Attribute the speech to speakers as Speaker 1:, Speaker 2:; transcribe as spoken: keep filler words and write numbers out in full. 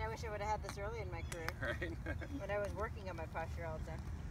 Speaker 1: I wish I would have had this early in my career.
Speaker 2: Right.
Speaker 1: When I was working on my posture all the time.